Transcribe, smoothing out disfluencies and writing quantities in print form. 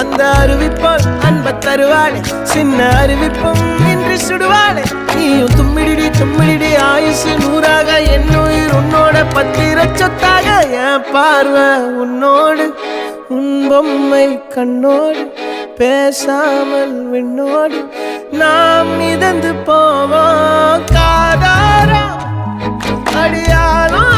அந்த அறிவிப்பால் அன்ப தருவாளே சின்ன அறிவிப்பும் இன்றி சுடுவாளே நீயும் தும்மிடி தும்மிடி ஆயுசு நூறாக என்னுயிர் உன்னோட பத்திர சொத்தாக என் பார்வை உன்னோடு உன் பொம்மை கண்ணோடு பேசாமல் விண்ணோடு நாம் மிதந்து போவோம் காதாரா அடியாலும்